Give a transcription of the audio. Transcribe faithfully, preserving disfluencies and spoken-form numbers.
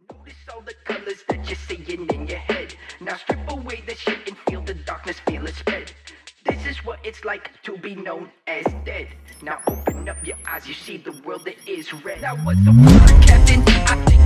Notice all the colors that you're seeing in your head. Now strip away the shit and feel the darkness, feel it spread. This is what it's like to be known as dead. Now open up your eyes, you see the world that is red. Now what's the word, Captain? I think